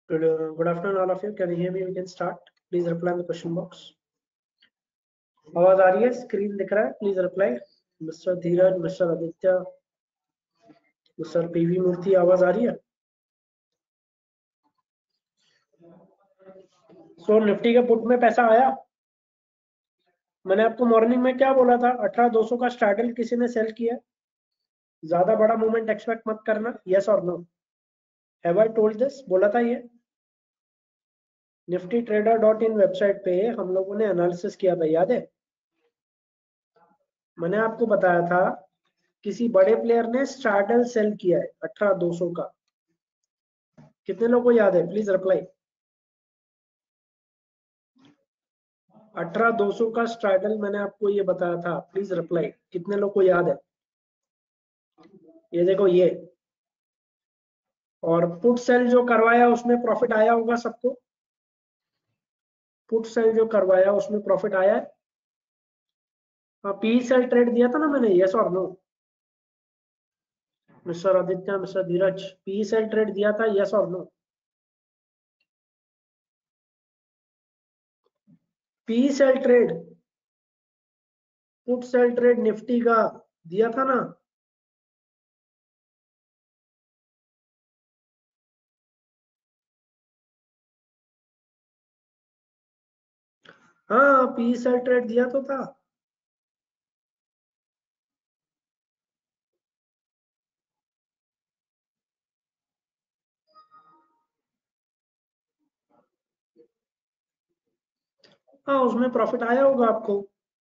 Good afternoon, all of you. Can you hear me? We can start. Please reply in the question box. आवाज आ रही है? Screen दिख रहा है? Please reply. Mr. Dheeraj, Mr. Aditya, Mr. PV मूर्ति, आवाज आ रही है? सो निफ्टी के पुट में पैसा आया? मैंने आपको मॉर्निंग में क्या बोला था? 18,200 का स्ट्रैडल किसी ने सेल किया? ज्यादा बड़ा मूवमेंट एक्सपेक्ट मत करना. यस और no? Have I told this? बोला था ये? niftytrader.in वेबसाइट पे हम लोगों ने एनालिसिस किया था, याद है? मैंने आपको बताया था किसी बड़े प्लेयर ने स्ट्रैडल सेल किया है 18,200 का. कितने लोगों को याद है? Please reply. 18,200 का स्ट्रैडल मैंने आपको ये बताया था. Please reply. कितने लोग को याद है? ये देखो ये. और पुट सेल जो करवाया उसमें प्रॉफिट आया होगा सबको. पुट सेल जो करवाया उसमें प्रॉफिट आया है. हाँ, पी सेल ट्रेड दिया था ना मैंने. यस और no? Mister Aditya, mister Dheeraj, P sell trade दिया था? यस और no? P sell trade, put sell trade Nifty का दिया था ना? हाँ, पी सेल ट्रेड दिया तो था. हाँ, उसमें प्रॉफिट आया होगा आपको.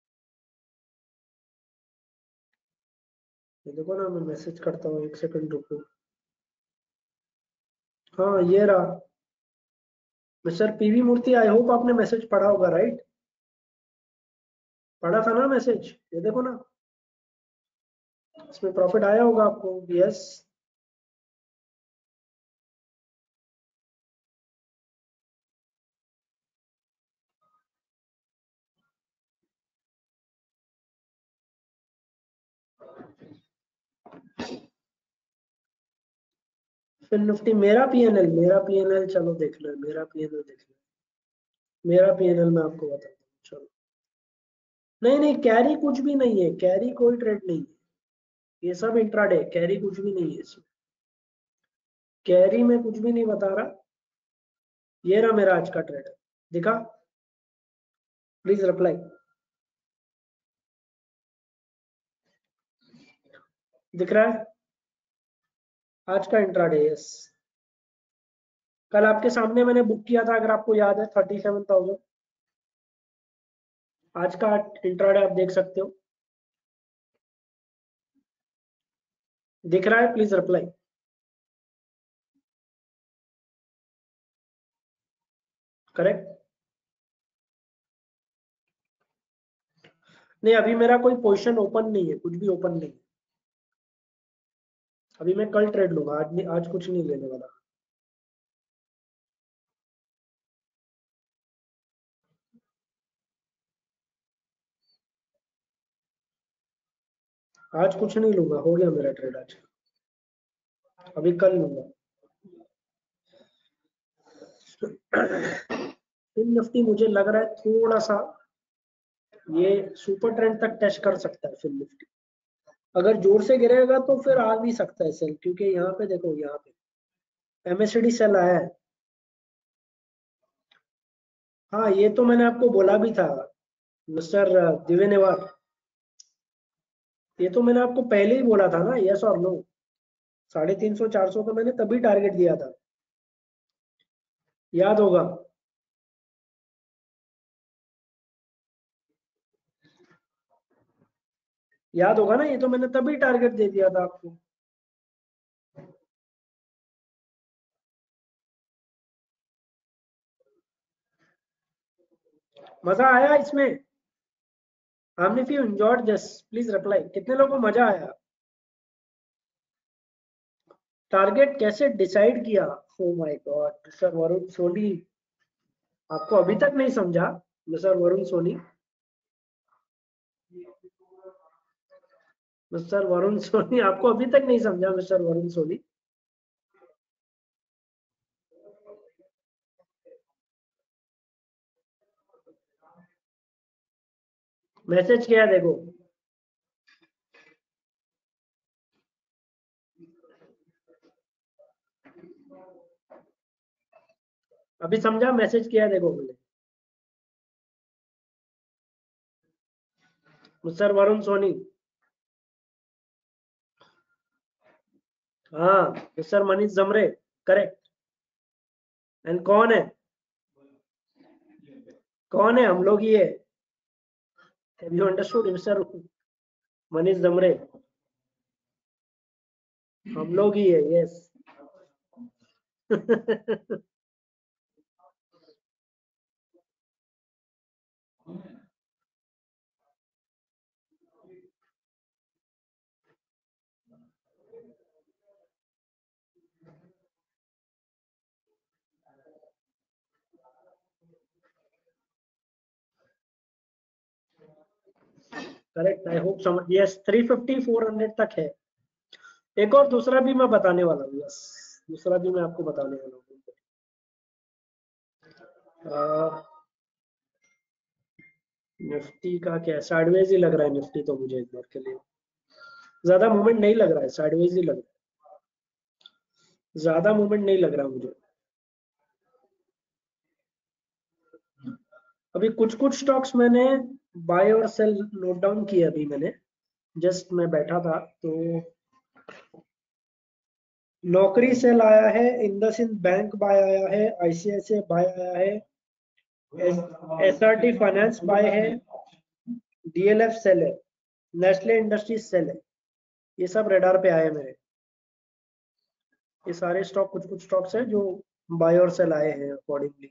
ये देखो ना, मैं मैसेज करता हूँ, एक सेकंड रुको. हाँ, ये रहा. Mister PV Murthy, I hope आपने मैसेज पढ़ा होगा, राइट? पढ़ा था ना मैसेज? ये देखो ना, इसमें प्रॉफिट आया होगा आपको. यस. फिर निफ्टी, मेरा पीएनएल चलो देख लो. मेरा पीएनएल देख लो. मेरा पीएनएल मैं आपको बताता हूँ. चलो. नहीं नहीं, कैरी कुछ भी नहीं है. कैरी कोई ट्रेड नहीं है. ये सब इंट्राडे. कैरी कुछ भी नहीं है इसमें. कैरी में कुछ भी नहीं बता रहा. ये रहा मेरा आज का ट्रेड. दिखा? Please reply. दिख रहा है? आज का इंट्राडे. यस. कल आपके सामने मैंने बुक किया था, अगर आपको याद है, 37,000. आज का इंट्राडे आप देख सकते हो. दिख रहा है? Please reply. करेक्ट. नहीं, अभी मेरा कोई पोजीशन ओपन नहीं है. कुछ भी ओपन नहीं. अभी मैं कल ट्रेड लूंगा. आज नहीं, आज कुछ नहीं लेने वाला. आज कुछ नहीं लूंगा. हो गया मेरा ट्रेड आज. अभी कल लूंगा. फिर निफ्टी मुझे लग रहा है थोड़ा सा ये सुपर ट्रेंड तक टच कर सकता है. फिर निफ्टी अगर जोर से गिरेगा तो फिर आ भी सकता है सेल, क्योंकि यहाँ पे देखो, यहाँ पे एमएससीडी सेल आया है. हाँ, ये तो मैंने आपको बोला भी था मिस्टर दिवेनेवार. ये तो मैंने आपको पहले ही बोला था ना. यस और नो? 350 400 का मैंने तभी टारगेट दिया था. याद होगा. याद होगा ना, ये तो मैंने तभी टारगेट दे दिया था आपको. मजा आया इसमें? How many of you enjoyed this? Please reply. कितने लोगों को मजा आया? टारगेट कैसे डिसाइड किया? Oh my god, mister Varun Soni. आपको अभी तक नहीं समझा? मिस्टर वरुण सोनी, मिस्टर वरुण सोनी, आपको अभी तक नहीं समझा? मिस्टर वरुण सोनी, मैसेज किया देखो, अभी समझा? मैसेज किया देखो मैंने। मिस्टर वरुण सोनी, हाँ mister Manish Jamre, correct. And कौन है? कौन है? हम लोग ही है। Have you understood mister Manish Jamre? हम लोग ही है, यस। करेक्ट, आई होप समझ, यस 350 400 तक है। एक और दूसरा भी मैं बताने वाला हूँ, यस दूसरा भी मैं आपको बताने वाला हूँ। निफ्टी का क्या, साइडवेज ही लग रहा है निफ्टी तो मुझे इस बार के लिए। ज्यादा मूवमेंट नहीं लग रहा है, साइडवेज ही लग रहा है, ज्यादा मूवमेंट नहीं लग रहा मुझे। अभी कुछ कुछ स्टॉक्स मैंने बाय और सेल नोट डाउन किया, अभी मैंने जस्ट मैं बैठा था तो नौकरी सेल आया है, इंडसइंड बैंक बाय आया है, आईसीआईसीआई बाय आया है, एसआरटी फाइनेंस बाय है, डीएलएफ सेल है, नेस्ले इंडस्ट्रीज सेल है। ये सब रेडार पे आए मेरे। ये सारे स्टॉक, कुछ कुछ स्टॉक्स है जो बाय और सेल आए हैं अकॉर्डिंगली।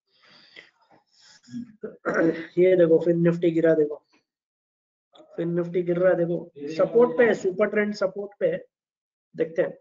ये देखो फिर निफ्टी गिरा, देखो फिर निफ्टी गिर रहा है, देखो सपोर्ट पे है, सुपर ट्रेंड सपोर्ट पे है, देखते हैं।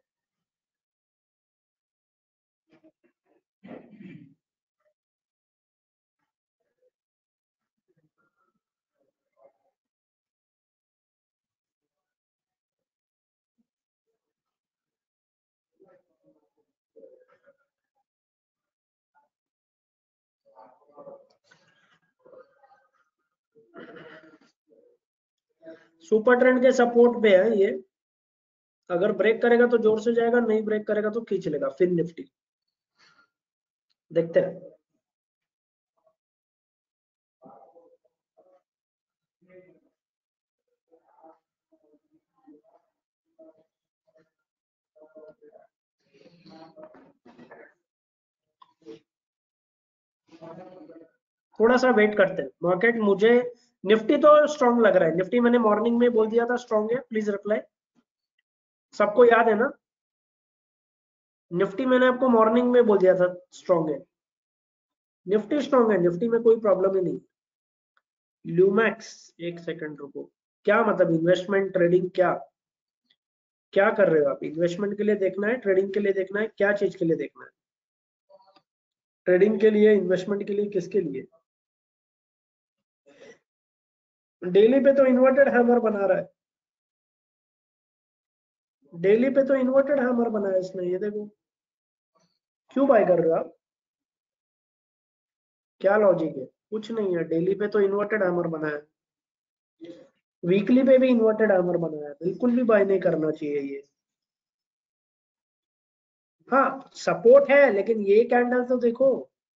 सुपर ट्रेंड के सपोर्ट पे है ये, अगर ब्रेक करेगा तो जोर से जाएगा, नहीं ब्रेक करेगा तो खींच लेगा फिर निफ्टी, देखते हैं। थोड़ा सा वेट करते हैं, मार्केट मुझे निफ्टी तो स्ट्रांग लग रहा है। निफ्टी मैंने मॉर्निंग में बोल दिया था स्ट्रांग है, प्लीज रिप्लाई। सबको याद है ना? निफ्टी मैंने आपको मॉर्निंग में बोल दिया था स्ट्रांग है। निफ्टी स्ट्रांग है, निफ्टी में कोई प्रॉब्लम ही नहीं। ल्यूमैक्स, एक सेकंड रुको, क्या मतलब इन्वेस्टमेंट ट्रेडिंग, क्या क्या कर रहे हो आप? इन्वेस्टमेंट के लिए देखना है, ट्रेडिंग के लिए देखना है, क्या चीज के लिए देखना है? ट्रेडिंग के लिए, इन्वेस्टमेंट के लिए, किसके लिए? डेली पे तो इन्वर्टेड हैमर बना रहा है, डेली पे तो इन्वर्टेड हैमर बना है इसने, ये देखो। क्यों बाय कर रहे हो आप? क्या लॉजिक है? कुछ नहीं है, डेली पे तो इन्वर्टेड हैमर बना है, वीकली पे भी इन्वर्टेड हैमर बना है, बिल्कुल भी बाय नहीं करना चाहिए ये। हाँ सपोर्ट है, लेकिन ये कैंडल तो देखो,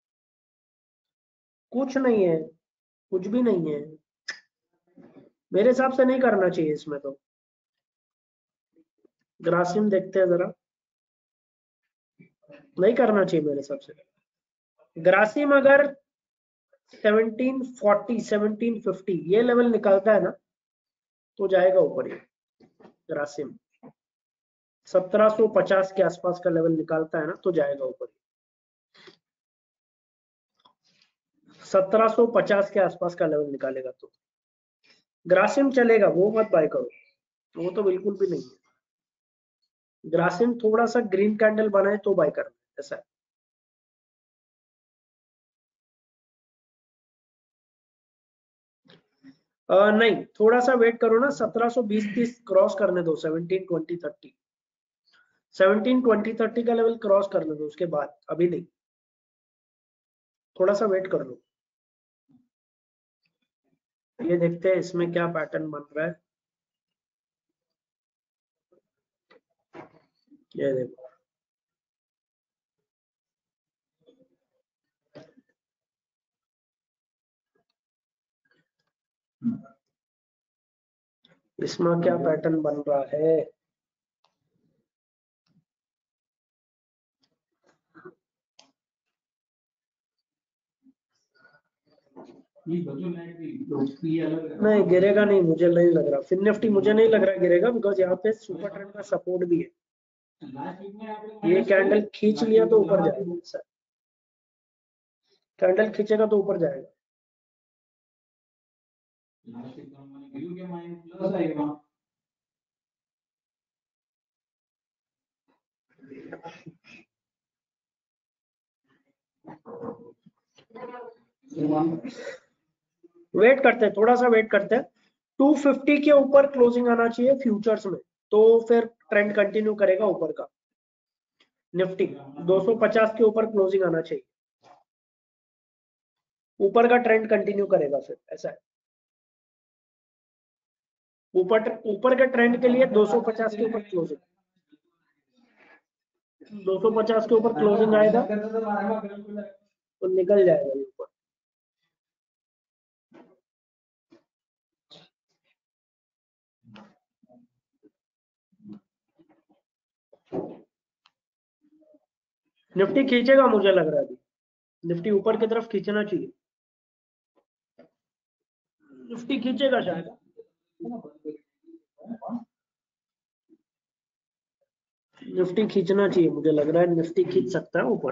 कुछ नहीं है, कुछ भी नहीं है, मेरे हिसाब से नहीं करना चाहिए इसमें तो। ग्रासिम देखते हैं जरा, नहीं करना चाहिए मेरे हिसाब से। ग्रासिम अगर 1740 1750 ये लेवल निकालता है ना तो जाएगा ऊपर ये। ग्रासिम 1750 के आसपास का लेवल निकालता है ना तो जाएगा ऊपर। 1750 के आसपास का लेवल निकालेगा तो ग्रासिम चलेगा, वो मत बाय करो, वो तो बिल्कुल भी नहीं है। ग्रासिम थोड़ा सा ग्रीन कैंडल बनाए तो बाय करना, ऐसा है। नहीं, थोड़ा सा वेट करो ना, 1720-30 क्रॉस करने दो, 1720-30 1720-30 का लेवल क्रॉस करने दो, उसके बाद, अभी नहीं, थोड़ा सा वेट कर लो। ये देखते हैं इसमें क्या पैटर्न बन रहा है। ये देखो, इसमें क्या पैटर्न बन रहा है। नहीं गिरेगा नहीं, मुझे नहीं लग रहा। फिन निफ्टी मुझे नहीं लग रहा गिरेगा, बिकॉज यहाँ पे सुपर ट्रेंड का सपोर्ट भी है। ये कैंडल खींच लिया तो ऊपर जाएगा, कैंडल खींचेगा तो ऊपर जाएगा। वेट करते हैं, थोड़ा सा वेट करते हैं। 250 के ऊपर क्लोजिंग आना चाहिए फ्यूचर्स में, तो फिर ट्रेंड कंटिन्यू करेगा ऊपर का। निफ्टी 250 के ऊपर क्लोजिंग आना चाहिए, ऊपर का ट्रेंड कंटिन्यू करेगा फिर, ऐसा है। ऊपर के ट्रेंड के लिए 250 के ऊपर क्लोजिंग, 250 के ऊपर क्लोजिंग आएगा तो निकल जाएगा ये ऊपर। निफ्टी खींचेगा मुझे लग रहा है, अभी निफ्टी ऊपर की तरफ खींचना चाहिए, निफ्टी खींचेगा शायद। निफ्टी खींचना चाहिए मुझे लग रहा है, निफ्टी खींच सकता है ऊपर।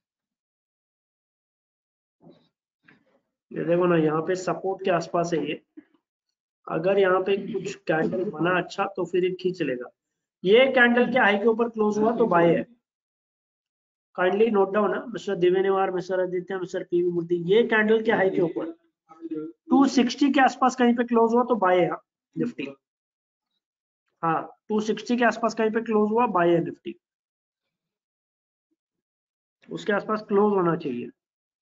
ये देखो ना, यहाँ पे सपोर्ट के आसपास है ये। अगर यहाँ पे कुछ कैंडल बना अच्छा तो फिर ये खींच लेगा। ये कैंडल के हाई के ऊपर क्लोज हुआ तो बाय है। काइंडली नोट डाउन है mister Divyanivar, mister Aditya, mister PV Murthy. ये कैंडल के हाई के ऊपर 260 के आसपास कहीं पे क्लोज हुआ तो बाय है निफ्टी। हाँ 260 के आसपास कहीं पे क्लोज हुआ, बाय है निफ्टी, उसके आसपास क्लोज होना चाहिए।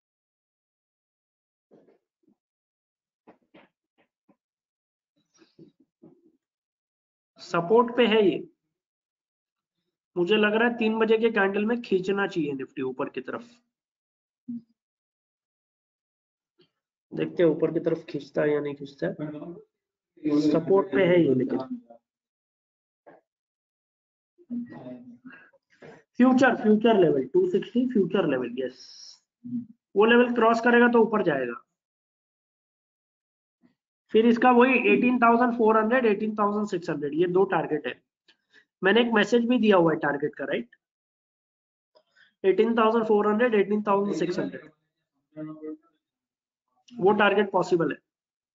सपोर्ट पे है ये, मुझे लग रहा है 3 बजे के कैंडल में खींचना चाहिए निफ्टी ऊपर की तरफ। देखते हैं ऊपर की तरफ खींचता है या नहीं खींचता है। सपोर्ट पे है ये, लेकिन future level 260 future level, yes वो लेवल क्रॉस करेगा तो ऊपर जाएगा। फिर इसका वही 18,400 18,600 ये दो टारगेट है। मैंने एक मैसेज भी दिया हुआ है टारगेट का, राइट। 18,400 18,600 वो टारगेट पॉसिबल है।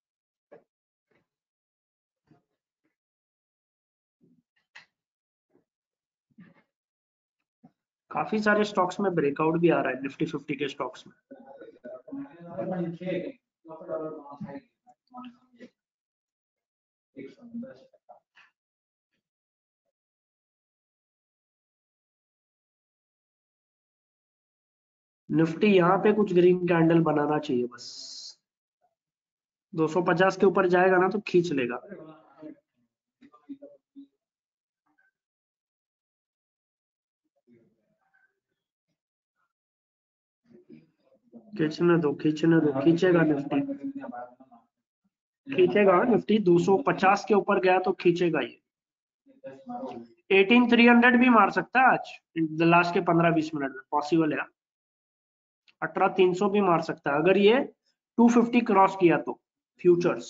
काफी सारे स्टॉक्स में ब्रेकआउट भी आ रहा है, निफ्टी 50 के स्टॉक्स में। निफ्टी यहाँ पे कुछ ग्रीन कैंडल बनाना चाहिए बस, 250 के ऊपर जाएगा ना तो खींच लेगा। खींचने दो खींचने दो, खींचेगा निफ्टी, खींचेगा निफ्टी। 250 के ऊपर गया तो खींचेगा ये। 18,300 भी मार सकता है आज लास्ट के 15-20 मिनट में, पॉसिबल है। 18,300 भी मार सकता है अगर ये 250 क्रॉस किया तो। फ्यूचर्स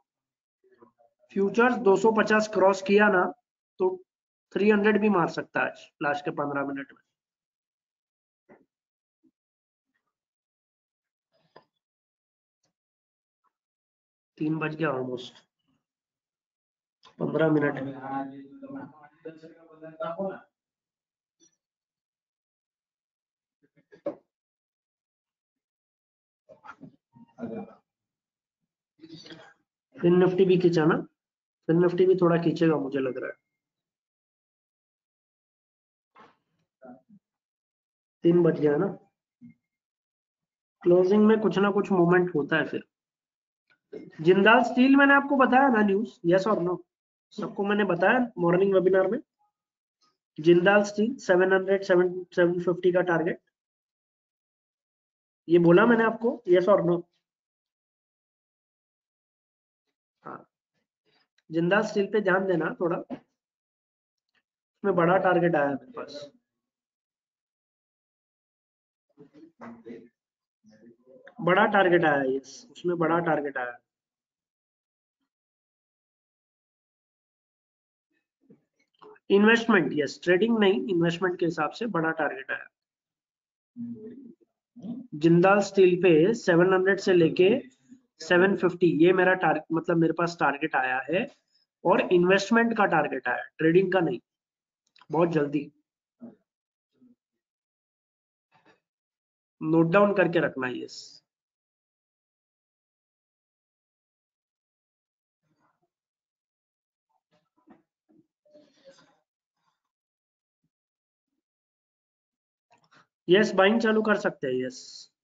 250 क्रॉस किया ना तो 300 भी मार सकता है आज लास्ट के 15 मिनट में। तीन बज गया ऑलमोस्ट, 15 मिनट। फिर निफ्टी भी खींचा ना, फिर निफ्टी भी थोड़ा खींचेगा मुझे लग रहा है। 3 बज गया ना, क्लोजिंग में कुछ ना कुछ मूवमेंट होता है फिर। जिंदाल स्टील मैंने आपको बताया ना न्यूज, यस और नो? सबको मैंने बताया मॉर्निंग वेबिनार में। जिंदाल स्टील 700 750 का टारगेट, ये बोला मैंने आपको, यस और नो? हाँ, जिंदाल स्टील पे ध्यान देना थोड़ा, उसमें बड़ा टारगेट आया मेरे पास। बड़ा टारगेट आया, यस, उसमें बड़ा टारगेट आया। इन्वेस्टमेंट, यस, ट्रेडिंग नहीं, इन्वेस्टमेंट के हिसाब से बड़ा टारगेट आया। जिंदाल स्टील पे 700 से लेके 750, ये मेरा टारगेट, मतलब मेरे पास टारगेट आया है, और इन्वेस्टमेंट का टारगेट आया, ट्रेडिंग का नहीं, बहुत जल्दी। नोट डाउन करके रखना, यस। यस, बाइंग चालू कर सकते हैं, यस।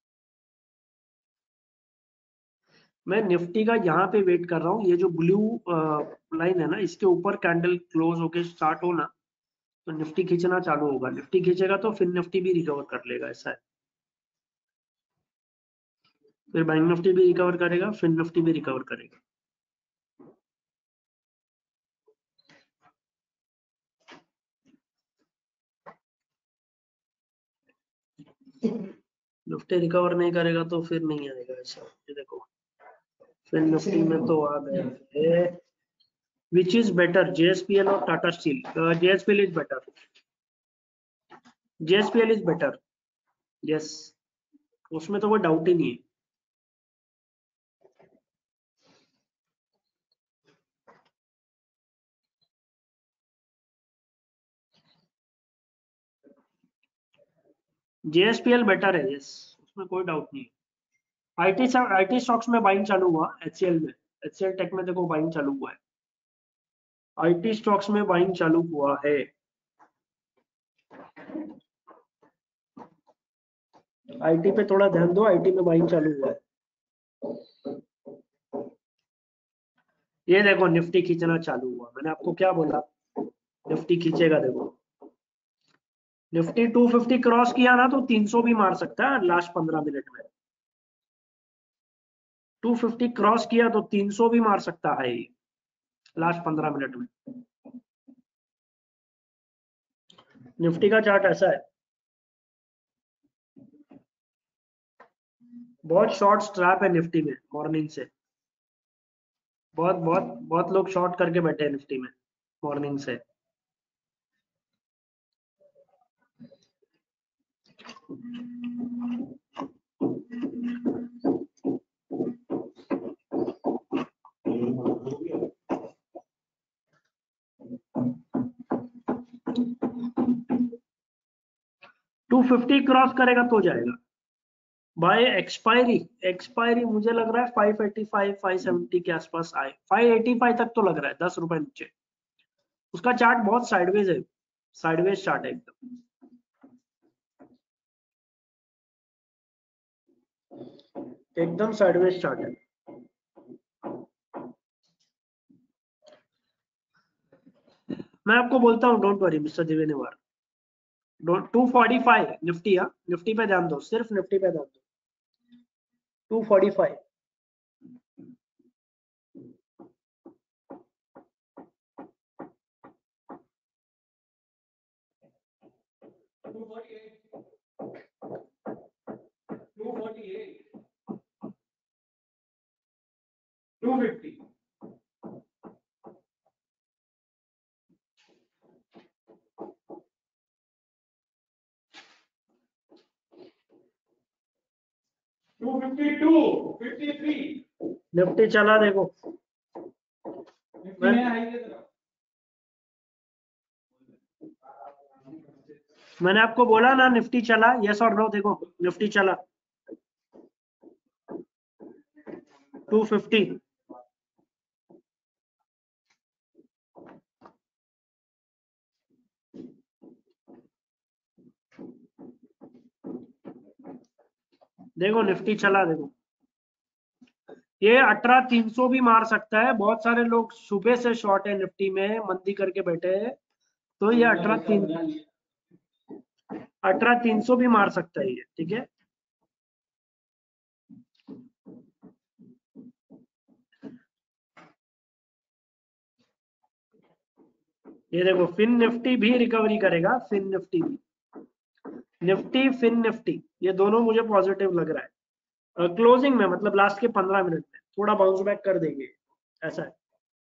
मैं निफ्टी का यहाँ पे वेट कर रहा हूँ, ये जो ब्लू लाइन है ना, इसके ऊपर कैंडल क्लोज होके स्टार्ट होना तो निफ्टी खींचना चालू होगा। निफ्टी खींचेगा तो फिर निफ्टी भी रिकवर कर लेगा, ऐसा है। फिर बैंक निफ्टी भी रिकवर करेगा, फिर निफ्टी भी रिकवर करेगा। निफ्टी रिकवर नहीं करेगा तो फिर नहीं आएगा, ऐसा। ये देखो, फिर निफ्टी में तो आ गया है। विच इज बेटर, जेएसपीएल और Tata steel? JSPL is better, JSPL is better, yes, उसमें तो कोई डाउट ही नहीं है। जेएसपीएल बेटर है, यस, उसमें कोई डाउट नहीं है। आईटी स्टॉक्स में बाइंग चालू हुआ, एचसीएल में, एचसीएल टेक में देखो बाइंग चालू हुआ है। आईटी स्टॉक्स में बाइंग चालू हुआ है। आईटी पे थोड़ा ध्यान दो, आईटी में बाइंग चालू हुआ है। ये देखो निफ्टी खींचना चालू हुआ, मैंने आपको क्या बोला, निफ्टी खींचेगा, देखो। निफ्टी 250 क्रॉस किया ना तो 300 भी मार सकता है लास्ट 15 मिनट में। 250 क्रॉस किया तो 300 भी मार सकता है लास्ट 15 मिनट में। निफ्टी का चार्ट ऐसा है, बहुत शॉर्ट स्ट्रैप है निफ्टी में मॉर्निंग से। बहुत बहुत बहुत लोग शॉर्ट करके बैठे हैं निफ्टी में मॉर्निंग से। टू 250 क्रॉस करेगा तो जाएगा। बाय एक्सपायरी, एक्सपायरी मुझे लग रहा है 585 570 के आसपास आए, 585 तक तो लग रहा है, 10 रुपए नीचे। उसका चार्ट बहुत साइडवेज है, साइडवेज चार्ट है एकदम, एकदम साइडवेज चार्ट है। मैं आपको बोलता हूँ, don't worry mister Divenewar, 245 Nifty, हाँ निफ्टी पे ध्यान दो, सिर्फ निफ्टी पे ध्यान दो। 245, टू फिफ्टी। निफ्टी चला देखो, मैंने आपको बोला ना निफ्टी चला, यस और नो? देखो निफ्टी चला 250। देखो निफ्टी चला, देखो ये 18,300 भी मार सकता है। बहुत सारे लोग सुबह से शॉर्ट है निफ्टी में, मंदी करके बैठे हैं, तो ये 18,300 भी मार सकता है ये, ठीक है। ये देखो फिन निफ्टी भी रिकवरी करेगा, फिन निफ्टी भी, निफ्टी फिन निफ्टी ये दोनों मुझे पॉजिटिव लग रहा है। क्लोजिंग में मतलब लास्ट के 15 मिनट में थोड़ा बाउंस बैक कर देंगे, ऐसा है।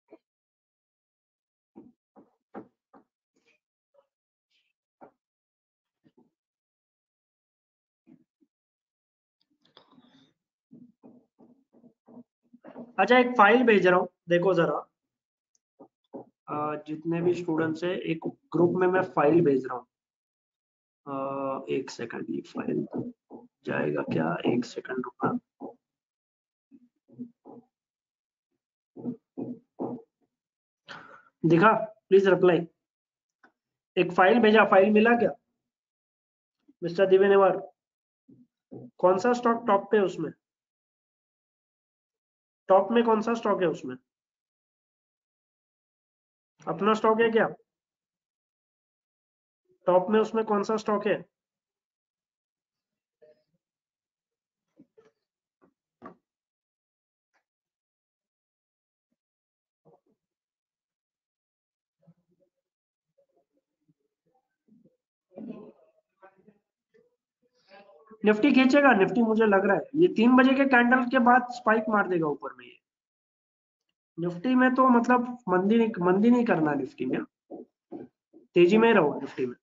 अच्छा एक फाइल भेज रहा हूँ, देखो जरा। जितने भी स्टूडेंट्स है एक ग्रुप में मैं फाइल भेज रहा हूँ। एक सेकंड, ये फाइल जाएगा क्या, एक सेकंड रुकना। दिखा, प्लीज रिप्लाई। एक फाइल भेजा, फाइल मिला क्या मिस्टर दिवेनेवर? कौन सा स्टॉक टॉप पे उसमें, टॉप में कौन सा स्टॉक है उसमें? अपना स्टॉक है क्या टॉप में? उसमें कौन सा स्टॉक है? निफ्टी खींचेगा, निफ्टी मुझे लग रहा है ये 3 बजे के कैंडल के बाद स्पाइक मार देगा ऊपर में। ये निफ्टी में तो मतलब मंदी नहीं करना निफ्टी में, तेजी में ही रहो निफ्टी में,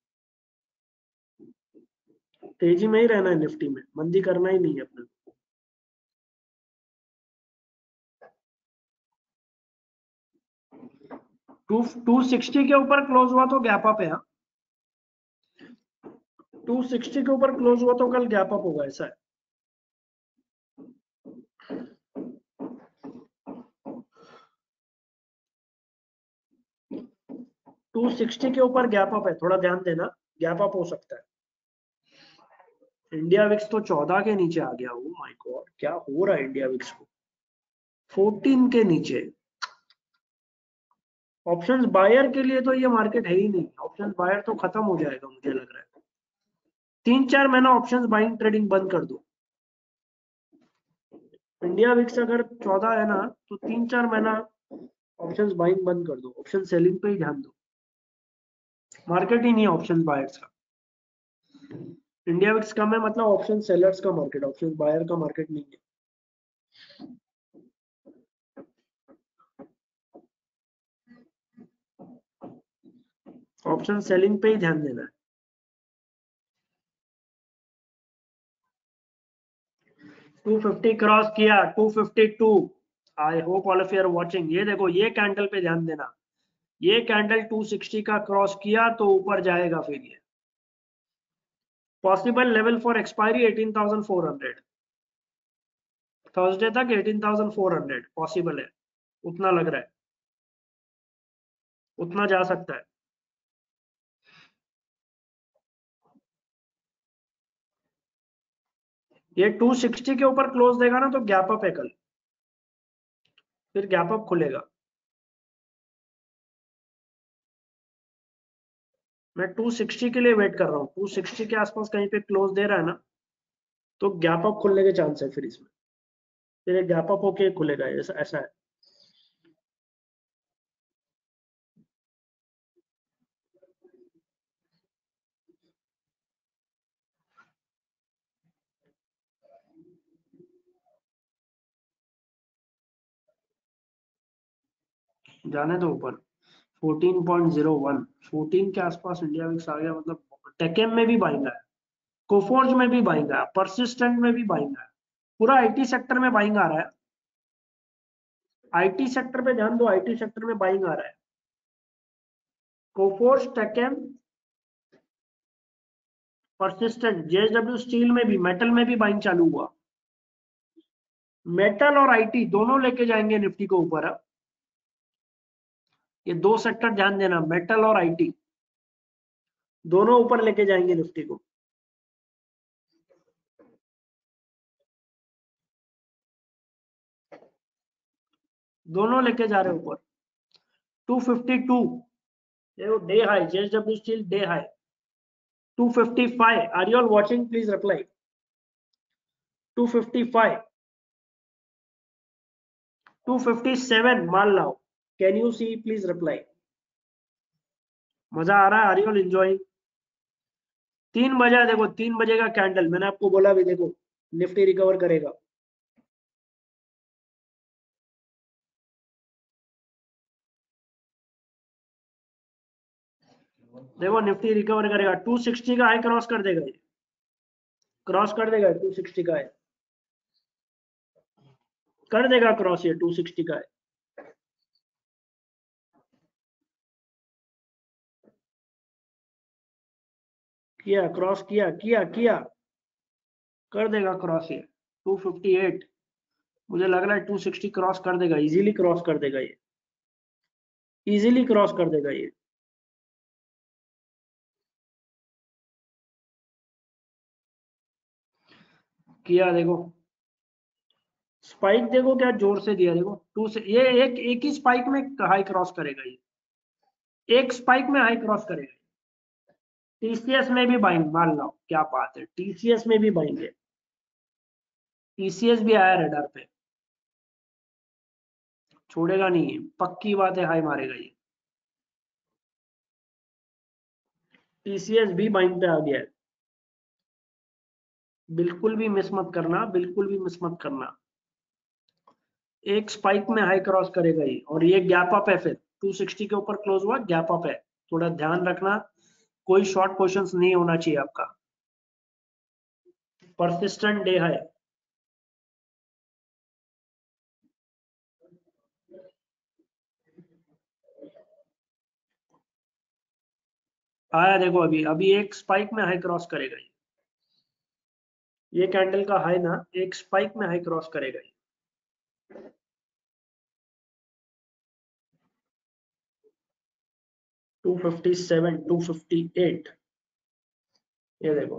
तेजी में ही रहना है निफ्टी में, मंदी करना ही नहीं है अपने। 260 के ऊपर क्लोज हुआ तो गैप अप है। 260 के ऊपर क्लोज हुआ तो कल गैप अप होगा, ऐसा है। टू 260 के ऊपर गैप अप है, थोड़ा ध्यान देना, गैप अप हो सकता है। इंडिया विक्स तो 14 के नीचे आ गया। ओ माय गॉड, क्या हो रहा है इंडिया विक्स को, 14 के नीचे। ऑप्शंस बायर के लिए तो ये मार्केट है ही नहीं, ऑप्शंस बायर तो खत्म हो जाएगा मुझे लग रहा है। 3-4 महीना ऑप्शंस बाइंग ट्रेडिंग बंद कर दो। इंडिया विक्स अगर 14 है ना, तो 3-4 महीना ऑप्शंस बाइंग बंद कर दो, ऑप्शन सेलिंग पे ही ध्यान दो। मार्केट ही नहीं है ऑप्शन बायर्स का। इंडिया विक्स कम है मतलब ऑप्शन सेलर्स का मार्केट, ऑप्शन बायर का मार्केट नहीं है। ऑप्शन सेलिंग पे ही ध्यान देना है। 250 क्रॉस किया, 252। I hope all of you are watching. ये देखो ये कैंडल पे ध्यान देना, ये कैंडल 260 का क्रॉस किया तो ऊपर जाएगा फिर ये। Possible level for expiry 18,400, Thursday तक 18,400 पॉसिबल है, उतना लग रहा है, उतना जा सकता है। ये 260 के ऊपर क्लोज देगा ना तो गैप अप है कल, फिर गैप अप खुलेगा। मैं 260 के लिए वेट कर रहा हूँ, 260 के आसपास कहीं पे क्लोज दे रहा है ना, तो गैप अप खुलने के चांस है फिर इसमें, फिर गैप अप होके खुलेगा, ऐसा ऐसा है। जाने दो ऊपर, 14.01, 14 के आसपास इंडिया विक्स आ गया मतलब टेकेम में भी बाइंग आया, कोफोर्ज में भी बाइंग आया, परसिस्टेंट में भी बाइंग आया, पूरा आईटी सेक्टर में बाइंग आ रहा है। आईटी सेक्टर पे ध्यान दो, आईटी सेक्टर में बाइंग आ रहा है। Coforge, TechM, Persistent, JSW steel में भी, मेटल में भी बाइंग चालू हुआ। मेटल और आईटी दोनों लेके जाएंगे निफ्टी को ऊपर। ये दो सेक्टर ध्यान देना, मेटल और आईटी दोनों ऊपर लेके जाएंगे निफ्टी को। दोनों लेके जा रहे हैं ऊपर। 252 देखो day high, JSW steel day high. 255 are you all watching, please reply. 255, 257 मान लाओ, can you see, please reply. मजा आ रहा है, आर यू ऑल एंजॉयिंग? 3 बजे देखो, 3 बजे का कैंडल, मैंने आपको बोला भी, देखो निफ्टी रिकवर करेगा। देखो निफ्टी रिकवर करेगा, 260 का हाई क्रॉस कर देगा, ये क्रॉस कर देगा 260 का है, कर देगा क्रॉस ये 260 का है। किया क्रॉस, किया किया किया, कर देगा क्रॉस ये 258। मुझे लग रहा है 260 क्रॉस कर देगा, इजीली क्रॉस कर देगा ये, इजीली क्रॉस कर देगा ये। किया देखो, स्पाइक देखो क्या जोर से दिया, देखो टू से ये एक ही स्पाइक में हाई क्रॉस करेगा ये, एक स्पाइक में हाई क्रॉस करेगा। टीसीएस में भी बाइंग, मान लो क्या बात है, टीसीएस में भी बाइंग है, टीसीएस भी आया रेडर पे, छोड़ेगा नहीं, पक्की बात है हाई मारेगा ये। टीसीएस भी बाइंग पे आ गया है, बिल्कुल भी मिस मत करना, बिल्कुल भी मिस मत करना। एक स्पाइक में हाई क्रॉस करेगा ये, और ये गैप अप है, फिर 260 के ऊपर क्लोज हुआ, गैप अप है, थोड़ा ध्यान रखना, कोई शॉर्ट पोजीशंस नहीं होना चाहिए आपका। परसिस्टेंट डे हाई, आया देखो, अभी अभी एक स्पाइक में हाई क्रॉस करेगा ये कैंडल का हाई ना, एक स्पाइक में हाई क्रॉस करेगा ये। 257, 258, ये देखो।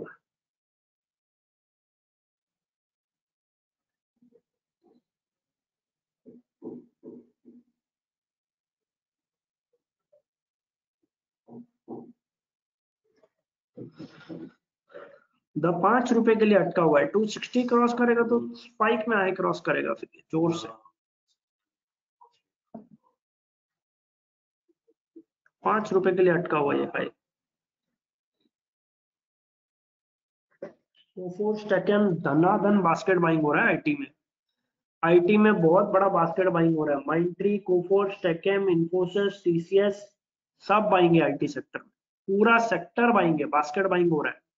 द 5 रुपए के लिए अटका हुआ है, 260 क्रॉस करेगा तो स्पाइक में हाई क्रॉस करेगा, फिर ये जोर से। 5 रुपए के लिए अटका हुआ है हाई। कोफोर्स टेकन धनाधन बास्केट बाइंग हो रहा है आईटी में, आईटी में बहुत बड़ा बास्केट बाइंग हो रहा है, Mindtree, Coforge, TechM, Infosys, TCS, सब बाइंग है आईटी सेक्टर में, पूरा सेक्टर बाइंग है, बास्केट बाइंग हो रहा है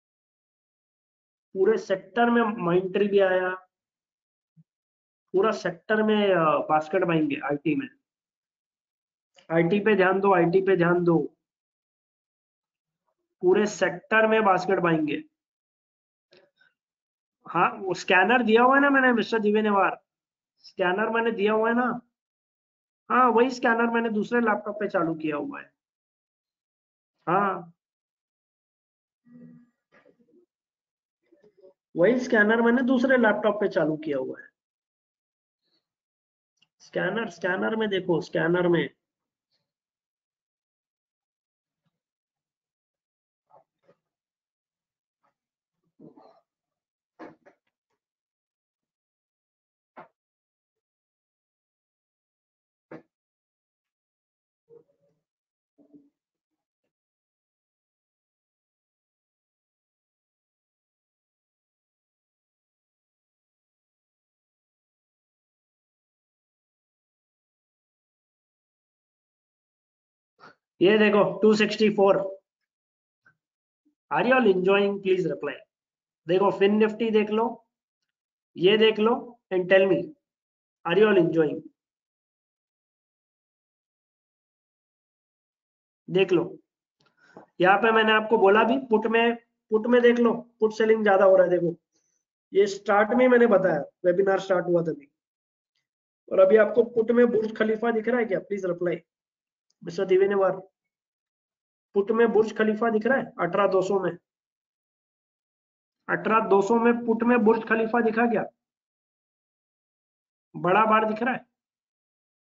पूरे सेक्टर में। माइंट्री भी आया, पूरा सेक्टर में बास्केट बाइंग है आईटी में। आईटी पे ध्यान दो, आईटी पे ध्यान दो, पूरे सेक्टर में बास्केट बाइंग है। हाँ वो स्कैनर दिया हुआ है ना मैंने, मिस्टर दिव्य नेवार, स्कैनर मैंने दिया हुआ है ना। हाँ वही स्कैनर मैंने दूसरे लैपटॉप पे चालू किया हुआ है। हाँ वही स्कैनर मैंने दूसरे लैपटॉप पे चालू किया हुआ है। स्कैनर, स्कैनर में देखो, स्कैनर में। ये देखो 264, are you all enjoying, please reply. देखो फिन निफ्टी देख लो, ये देख लो, and tell me, are you all enjoying? देख लो, यहाँ पे मैंने आपको बोला भी, पुट में देख लो, पुट सेलिंग ज्यादा हो रहा है, देखो ये स्टार्ट में मैंने बताया, वेबिनार स्टार्ट हुआ तभी। और अभी आपको पुट में बुर्ज खलीफा दिख रहा है क्या, please reply mister Divenewar. Put में बुर्ज खलीफा दिख रहा है 18200 में, 18200 में पुट में बुर्ज खलीफा दिखा क्या, बड़ा बार दिख रहा है?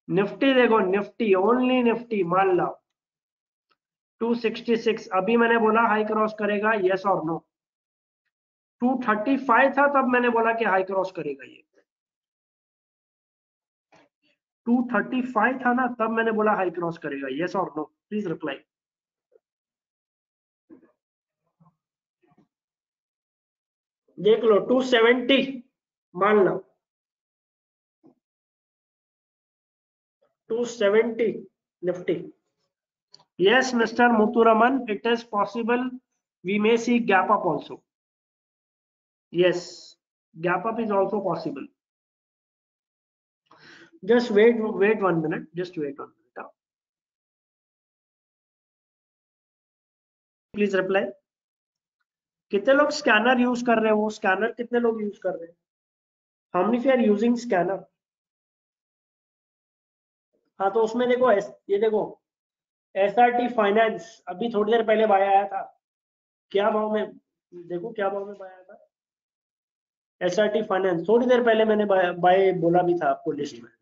निफ्टी देखो, निफ्टी ओनली निफ्टी मान लो 266, अभी मैंने बोला हाई क्रॉस करेगा, यस और नो। 235 था तब मैंने बोला कि हाई क्रॉस करेगा ये। 235 था ना तब मैंने बोला हाई क्रॉस करेगा, यस और नो, प्लीज रिप्लाई। देख लो 270 मान लो, 270 Nifty. Yes, Mr. Muthuraman, it is possible we may see gap up also. Yes, gap up is also possible. Just wait 1 minute. Just wait 1 minute. Please reply. कितने लोग scanner use कर रहे हैं? वो स्कैनर कितने लोग यूज कर रहे हैं? How many of you are using scanner? हाँ तो उसमें देखो, ये देखो SRT फाइनेंस अभी थोड़ी देर पहले बाय आया था। क्या भाव में? देखो क्या भाव में बाय आया था SRT फाइनेंस। थोड़ी देर पहले मैंने बाय बोला भी था आपको लिस्ट में।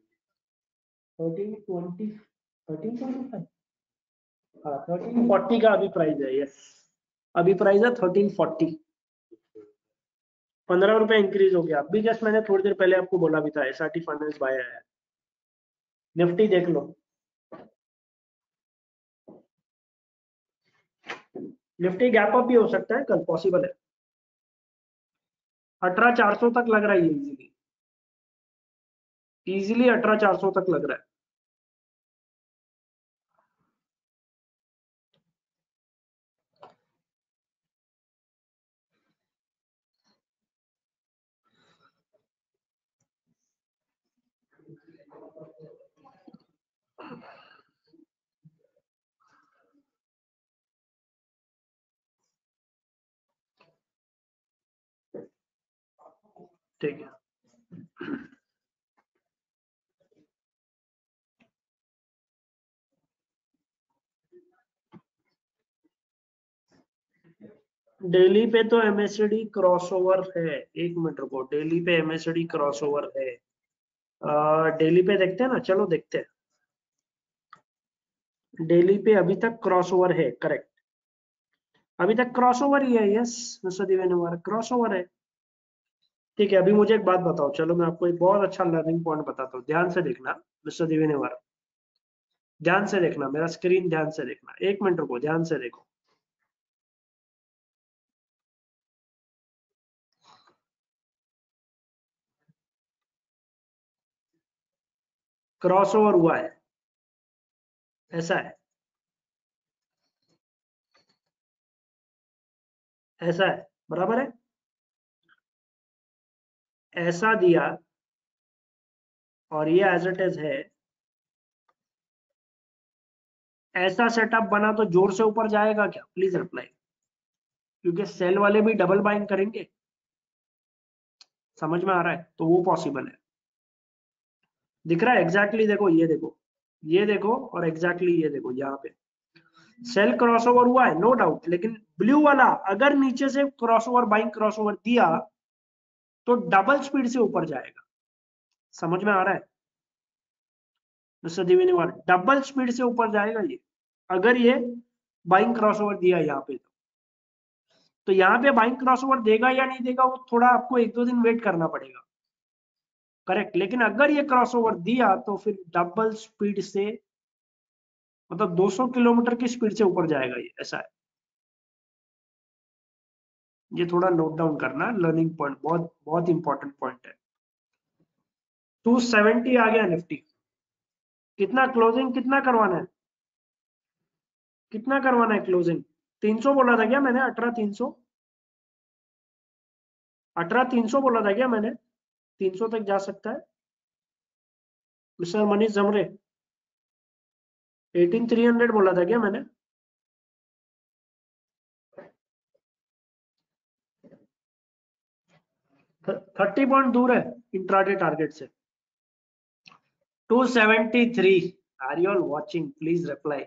1320 1325 हाँ 1340 का अभी प्राइस है। यस, अभी प्राइस है 1340, 15 रुपए इंक्रीज हो गया। अभी जस्ट मैंने थोड़ी देर पहले आपको बोला भी था SRT फाइनेंस बाय है। निफ्टी देख लो, निफ्टी गैप अप भी हो सकता है कल, पॉसिबल है। 18,400 तक लग रहा है इजीली, इजीली 18,400 तक लग रहा है। ठीक है, डेली पे तो MACD क्रॉसओवर है। एक मिनट रुको, डेली पे MACD क्रॉसओवर है। डेली पे देखते हैं ना, चलो देखते हैं। डेली पे अभी तक क्रॉसओवर है, करेक्ट, अभी तक क्रॉसओवर ही है। यस मिस्टर दिवेन, क्रॉसओवर है। ठीक है, अभी मुझे एक बात बताओ, चलो मैं आपको एक बहुत अच्छा लर्निंग पॉइंट बताता हूँ, ध्यान से देखना मिस्टर दिवेन, ध्यान से देखना, मेरा स्क्रीन ध्यान से देखना, 1 मिनट रुको, ध्यान से देखो। क्रॉसओवर हुआ है, ऐसा है, ऐसा है, बराबर है, ऐसा दिया और ये एज इट इज है। ऐसा सेटअप बना तो जोर से ऊपर जाएगा क्या? प्लीज रिप्लाई, क्योंकि सेल वाले भी डबल बाइंग करेंगे। समझ में आ रहा है? तो वो पॉसिबल है। दिख रहा है एग्जैक्टली, देखो ये देखो, ये देखो, और एग्जैक्टली ये देखो, यहाँ पे सेल क्रॉसओवर हुआ है नो डाउट, लेकिन ब्लू वाला अगर नीचे से क्रॉसओवर बाइंग क्रॉसओवर दिया तो डबल स्पीड से ऊपर जाएगा। समझ में आ रहा है मिस्टर दिवेनीवाल? डबल स्पीड से ऊपर जाएगा ये, अगर ये बाइंग क्रॉसओवर दिया यहाँ पे। तो यहाँ पे बाइंग क्रॉसओवर देगा या नहीं देगा, वो थोड़ा आपको 1-2 दिन वेट करना पड़ेगा, करेक्ट। लेकिन अगर ये क्रॉसओवर दिया तो फिर डबल स्पीड से, मतलब 200 किलोमीटर की स्पीड से ऊपर जाएगा ये, ऐसा है। ये थोड़ा नोट डाउन करना, लर्निंग पॉइंट, बहुत बहुत इंपॉर्टेंट पॉइंट है। 270 आ गया निफ्टी। कितना क्लोजिंग कितना करवाना है? कितना करवाना है क्लोजिंग? 300 बोला था क्या मैंने? 18,300, 18,300 बोला था क्या मैंने? 300 तक जा सकता है मिस्टर मनीष जमरे। 18,300 बोला था क्या मैंने? 30 पॉइंट दूर है इंट्राडे टारगेट से। 273, are you all watching? Please reply.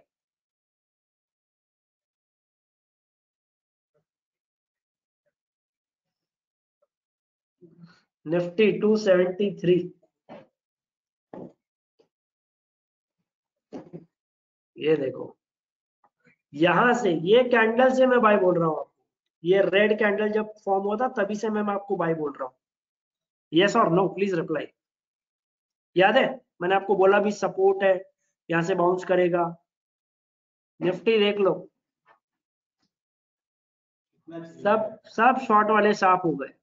Nifty 273, ये देखो, यहां से ये कैंडल से मैं बाय बोल रहा हूँ आपको, ये रेड कैंडल जब फॉर्म होता तभी से मैं आपको बाय बोल रहा हूँ। यस और नो प्लीज रिप्लाई। याद है मैंने आपको बोला भी सपोर्ट है, यहां से बाउंस करेगा। निफ्टी देख लो, सब शॉर्ट वाले साफ हो गए,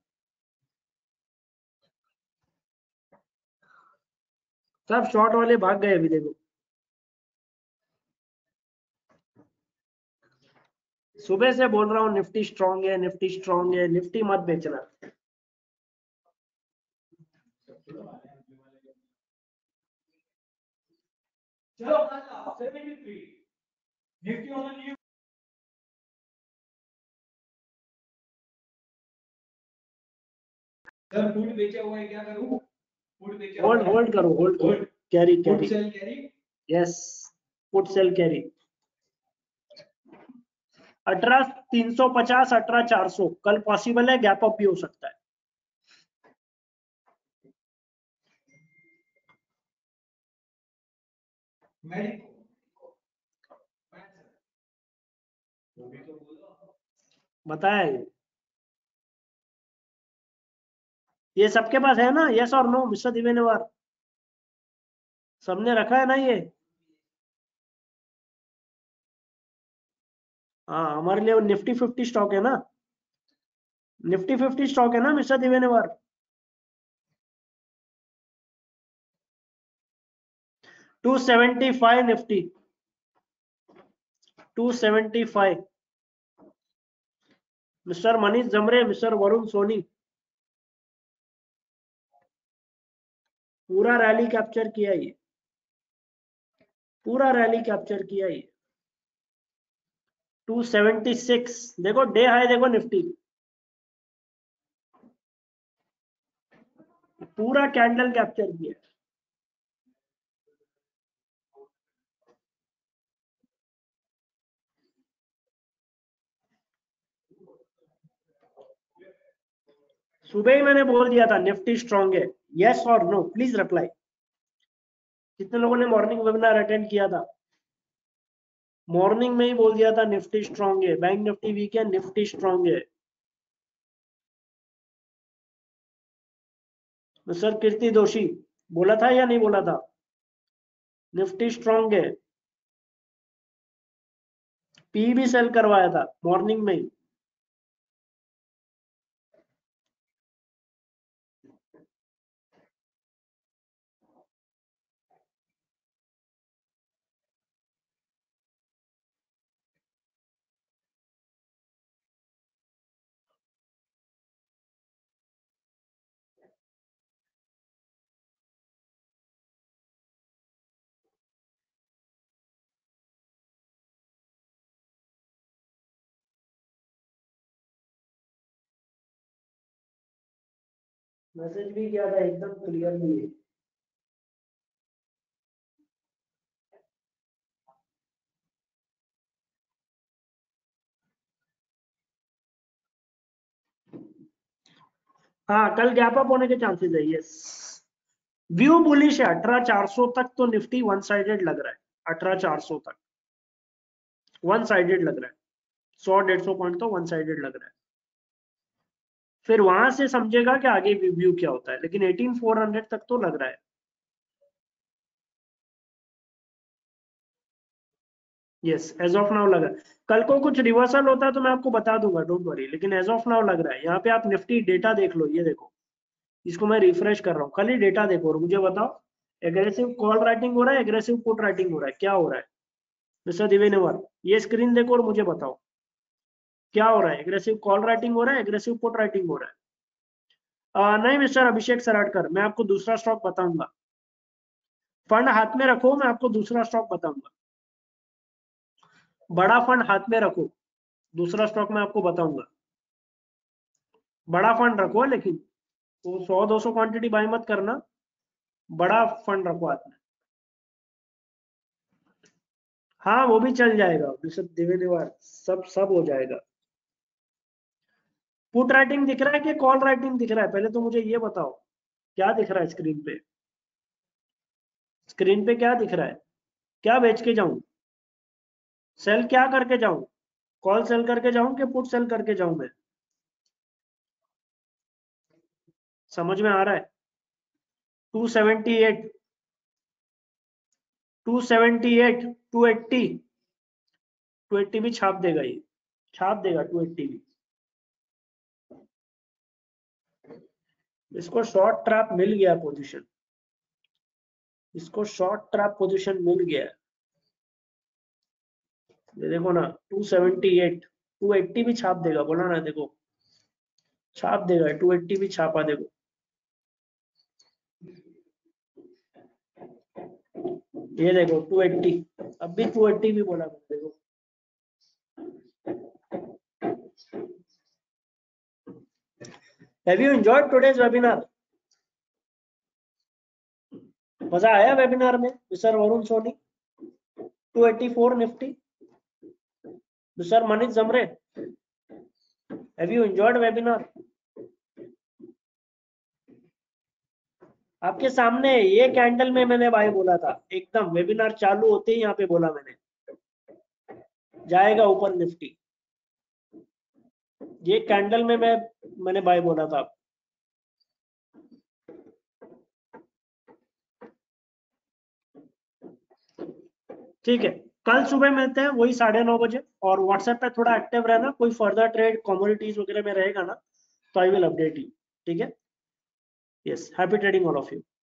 सब शॉर्ट वाले भाग गए अभी देखो। सुबह से बोल रहा हूँ निफ्टी स्ट्रांग है, निफ्टी स्ट्रांग है, निफ्टी मत बेचना। चलो 73 Nifty on new. Sir put बेचा हुआ है, क्या करूं? फूड बेचा, होल्ड होल्ड करो, होल्ड करो, carry carry, sell carry, yes put sell carry. 18,350, 18,400 कल पॉसिबल है, गैप अप भी हो सकता है। बताया ये सबके पास है ना, यस और नो मिस्टर दिवेनवर, सबने रखा है ना ये? हाँ हमारे लिए निफ्टी 50 स्टॉक है ना, निफ्टी 50 स्टॉक है ना mister Divenewar. 275 Nifty, 275। Mister Manish Jamre, mister Varun Soni, पूरा रैली कैप्चर किया ये, पूरा रैली कैप्चर किया ये। 276 देखो, डे हाई देखो निफ्टी, पूरा कैंडल कैप्चर किया। सुबह ही मैंने बोल दिया था निफ्टी स्ट्रांग है, यस और नो प्लीज रिप्लाई। कितने लोगों ने मॉर्निंग वेबिनार अटेंड किया था? मॉर्निंग में ही बोल दिया था निफ्टी स्ट्रांग है, बैंक निफ्टी वीक है, निफ्टी स्ट्रांग है। मिस्टर कीर्ति दोषी, बोला था या नहीं बोला था? निफ्टी स्ट्रांग है, पी भी सेल करवाया था मॉर्निंग में ही। मैसेज भी किया था एकदम क्लियरली है। हाँ कल गैप अप होने के चांसेस है, यस। व्यू बुलिश है, 18,400 तक तो निफ्टी वन साइडेड लग रहा है, 18,400 तक वन साइडेड लग रहा है, 100-150 पॉइंट तो वन साइडेड लग रहा है। फिर वहां से समझेगा कि आगे व्यू क्या होता है, लेकिन 18,400 तक तो लग रहा है। यस एज ऑफ नाउ लगा। कल को कुछ रिवर्सल होता है तो मैं आपको बता दूंगा, डोंट वरी, लेकिन एज ऑफ नाउ लग रहा है। यहाँ पे आप निफ्टी डेटा देख लो, ये देखो, इसको मैं रिफ्रेश कर रहा हूँ, खाली डेटा देखो और मुझे बताओ एग्रेसिव कॉल राइटिंग हो रहा है, एग्रेसिव पुट राइटिंग हो रहा है, क्या हो रहा है? मिस्टर दिवेनेवर ये स्क्रीन देखो और मुझे बताओ क्या हो रहा है, एग्रेसिव कॉल राइटिंग हो रहा है, एग्रेसिव पुट राइटिंग हो रहा है? नहीं मिस्टर अभिषेक सराडकर, मैं आपको दूसरा स्टॉक बताऊंगा। फंड हाथ में रखो, मैं आपको दूसरा स्टॉक बताऊंगा। बड़ा फंड हाथ में रखो, दूसरा स्टॉक मैं आपको बताऊंगा। बड़ा फंड रखो, लेकिन तो 100-200 क्वांटिटी बाय मत करना, बड़ा फंड रखो हाथ में। हाँ वो भी चल जाएगा मिस्टर देवेंद्र, सब सब हो जाएगा। पुट राइटिंग दिख रहा है कि कॉल राइटिंग दिख रहा है, पहले तो मुझे ये बताओ क्या दिख रहा है स्क्रीन पे? स्क्रीन पे क्या दिख रहा है? क्या बेच के जाऊं? सेल क्या करके जाऊं, कॉल सेल करके जाऊं कि पुट सेल करके जाऊं मैं? समझ में आ रहा है? 278, 278, 280, 280 भी छाप देगा, ये छाप देगा 280 भी। इसको शॉर्ट ट्रैप मिल गया पोजीशन, इसको शॉर्ट ट्रैप पोजीशन मिल गया है। ये देखो ना 278, 280 भी छाप देगा, बोला ना, देखो छाप देगा, 280 भी छापा, देखो ये देखो 280, अब भी 280 भी बोला मैंने, देखो। Have you enjoyed today's webinar? मजा आया वेबिनार में mister Varun Soni? 284 Nifty, mister Manish Jamre, have you enjoyed webinar? आपके सामने ये कैंडल में मैंने भाई बोला था, एकदम वेबिनार चालू होते ही यहाँ पे बोला मैंने, जाएगा ऊपर निफ्टी। ये कैंडल में मैंने भाई बोला था। ठीक है, कल सुबह मिलते हैं वही 9:30 बजे, और व्हाट्सएप पे थोड़ा एक्टिव रहना, कोई फर्दर ट्रेड कमोडिटीज वगैरह में रहेगा ना तो आई विल अपडेट यू, ठीक है? Yes, happy trading all of you.